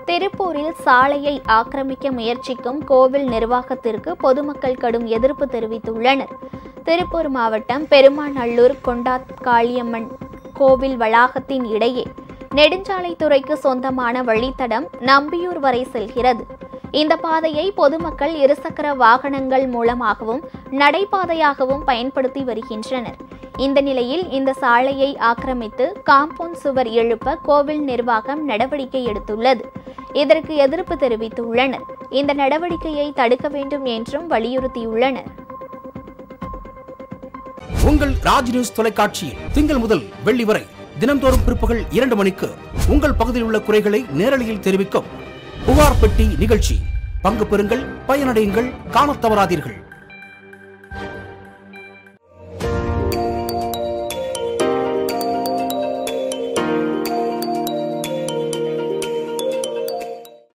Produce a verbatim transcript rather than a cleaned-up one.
திருப்பூரில் சாலையை ஆக்கிரமிக்க முயற்சிக்கும் கோவில் நிர்வாகத்திற்கு பொதுமக்கள் கடும் எதிர்ப்பு தெரிவித்துள்ளனர். திருப்பூர் மாவட்டம் பெருமாநல்லூர் கொண்டாத்காளியம்மன் கோவில் வளாகத்தின் இடையே நெடுஞ்சாலைத்துறைக்கு சொந்தமான வழித்தடம் நம்பியூர் வரை செல்கிறது. இந்த பாதையை பொதுமக்கள் இருசக்கர வாகனங்கள் மூலமாகவும் நடைபாதையாகவும் பயன்படுத்தி வருகின்றனர். இந்த நிலையில் இந்த சாலையை ஆக்கிரமித்து காம்பவுண்ட் சுவர் எழுப்ப கோவில் நிர்வாகம் நடவடிக்கை எடுத்துள்ளது. இதற்கு எதிர்ப்பு தெரிவித்துள்ளனர். இந்த நடவடிக்கையை தடுக்க வேண்டும் என்றும் வலியுறுத்தியுள்ளனர். உங்கள் ராஜ் நியூஸ் தொலைக்காட்சியில் திங்கள் முதல் வெள்ளி வரை தினந்தோறும் பிற்பகல் இரண்டு மணிக்கு உங்கள் பகுதியில் உள்ள குறைகளை நேரலையில் தெரிவிக்கும் புகார் பெட்டி நிகழ்ச்சி. பங்கு பெறுங்கள், பயனடையுங்கள், காணத் தவறாதீர்கள்.